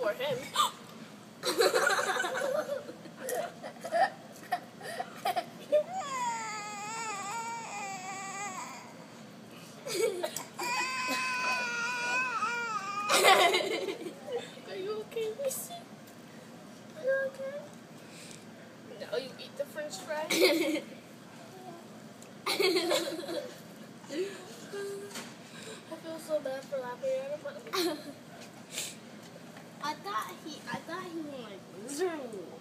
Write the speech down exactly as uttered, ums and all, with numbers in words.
for him. Are you okay, Rhys? Are you okay? Now you eat the French fry. I feel so bad for laughing at him. I thought he, I thought he wanted.